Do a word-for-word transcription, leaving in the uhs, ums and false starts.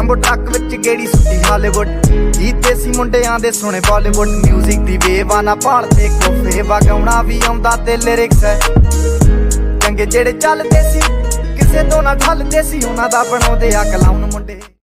Jumbo truck विच गेड़ी सुट्टी Hollywood गीत देसी मुंडियां दे सुने बॉलीवुड म्यूजिक दी वेव ना भालदे कोफे वगाउणा भी आउंदा ते लिरिक्स है चंगे जेड़े चलदे सी किसे तो ना ठलदे सी उन्हां दा बनाउंदे आ कलाउन मुंडे।